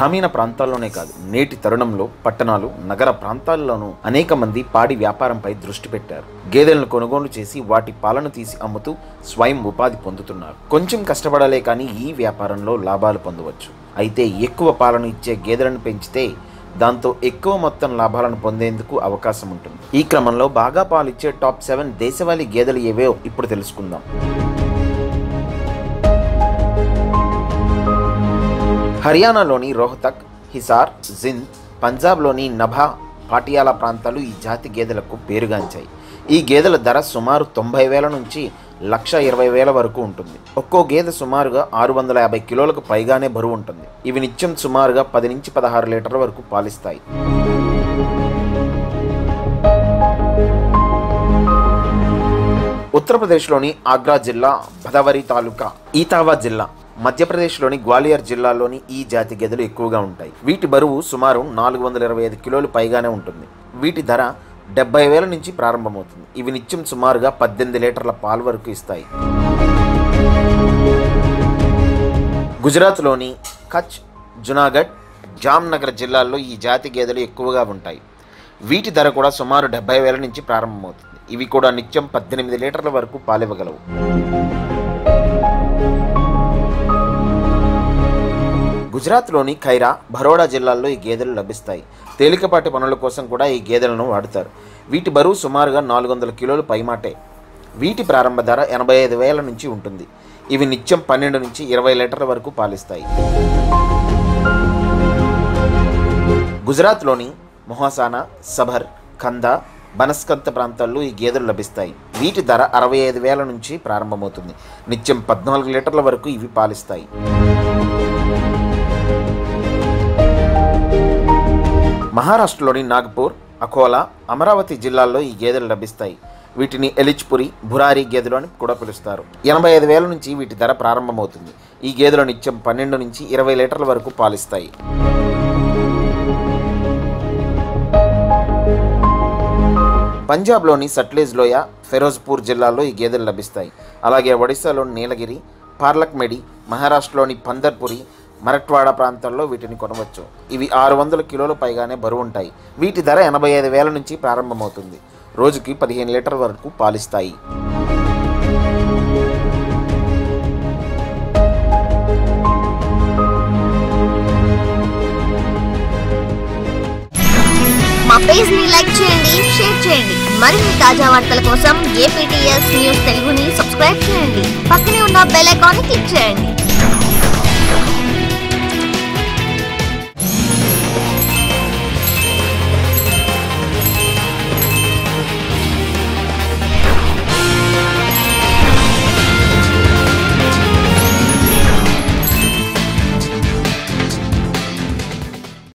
గ్రామీణ ప్రాంతాల్లోనే కాదు, నేటి తరుణంలో పట్టణాలు, నగర ప్రాంతాల్లోనూ అనేక మంది పాడి వ్యాపారంపై దృష్టి పెట్టారు. గేదెలను కొనుగోలు చేసి వాటి పాలను తీసి అమ్ముతూ స్వయం ఉపాధి పొందుతున్నారు. కొంచెం కష్టపడాలే కానీ ఈ వ్యాపారంలో లాభాలు పొందవచ్చు. అయితే ఎక్కువ పాలను ఇచ్చే గేదెలను పెంచితే దాంతో ఎక్కువ మొత్తం లాభాలను పొందేందుకు అవకాశం ఉంటుంది. ఈ క్రమంలో బాగా పాలిచ్చే టాప్ 7 దేశవాళీ గేదెలు ఏవో ఇప్పుడు తెలుసుకుందాం. హర్యానాలోని రోహ్తక్, హిసార్, జింద్, పంజాబ్లోని నభా, పాటియాలా ప్రాంతాలు ఈ జాతి గేదెలకు పేరుగాంచాయి. ఈ గేదెల ధర సుమారు 90,000 నుంచి 1,20,000 వరకు ఉంటుంది. ఒక్కో గేదె సుమారుగా 650 కిలోలకు పైగానే బరువు ఉంటుంది. ఇవి నిత్యం సుమారుగా 10 నుంచి 16 లీటర్ల వరకు పాలిస్తాయి. ఉత్తరప్రదేశ్లోని ఆగ్రా జిల్లా భదవరి తాలూకా ఈతావా జిల్లా, మధ్యప్రదేశ్లోని గ్వాలియర్ జిల్లాలోని ఈ జాతి గేదెలు ఎక్కువగా ఉంటాయి. వీటి బరువు సుమారు 425 కిలోలు పైగానే ఉంటుంది. వీటి ధర 70,000 నుంచి ప్రారంభమవుతుంది. ఇవి నిత్యం సుమారుగా 18 లీటర్ల పాలు వరకు ఇస్తాయి. గుజరాత్లోని కచ్, జునాగఢ్, జామ్నగర్ జిల్లాల్లో ఈ జాతి గేదెలు ఎక్కువగా ఉంటాయి. వీటి ధర కూడా సుమారు 70,000 నుంచి ప్రారంభమవుతుంది. ఇవి కూడా నిత్యం 18 లీటర్ల వరకు పాలివ్వగలవు. గుజరాత్లోని ఖైరా, బరోడా జిల్లాల్లో ఈ గేదెలు లభిస్తాయి. తేలికపాటి పనుల కోసం కూడా ఈ గేదెలను వాడుతారు. వీటి బరువు సుమారుగా 400 కిలోలు పైమాటే. వీటి ప్రారంభ ధర 85,000 నుంచి ఉంటుంది. ఇవి నిత్యం 12 నుంచి 20 లీటర్ల వరకు పాలిస్తాయి. గుజరాత్లోని మొహాసానా, సబర్, కందా, బనస్కంత ప్రాంతాల్లో ఈ గేదెలు లభిస్తాయి. వీటి ధర 65,000 నుంచి ప్రారంభమవుతుంది. నిత్యం 14 లీటర్ల వరకు ఇవి పాలిస్తాయి. మహారాష్ట్రలోని నాగపూర్, అకోలా, అమరావతి జిల్లాల్లో ఈ గేదెలు లభిస్తాయి. వీటిని ఎలిచ్పురి, బురారి గేదెలు అని కూడా పిలుస్తారు. 85,000 నుంచి వీటి ధర ప్రారంభమవుతుంది. ఈ గేదెలు నిత్యం 12 నుంచి 20 లీటర్ల వరకు పాలిస్తాయి. పంజాబ్లోని సట్లెజ్ లోయ, ఫిరోజ్పూర్ జిల్లాల్లో ఈ గేదెలు లభిస్తాయి. అలాగే ఒడిశాలోని నీలగిరి, పార్లక్మెడి, మహారాష్ట్రలోని పందర్పురి, మరట్వాడా ప్రాంతాల్లో వీటిని కొనవచ్చు. ఇవి 600 కిలోలు పైగానే బరువు ఉంటాయి. వీటి ధర 85,000 నుంచి ప్రారంభమవుతుంది. రోజుకి 15 లీటర్ల వరకు పాలిస్తాయి. మా పేజ్ ని లైక్ చేయండి, షేర్ చేయండి. మరిన్ని తాజా వార్తల కోసం APTS న్యూస్ తెలుగుని సబ్స్క్రైబ్ చేయండి. పక్కనే ఉన్న బెల్ ఐకాన్ ని క్లిక్ చేయండి.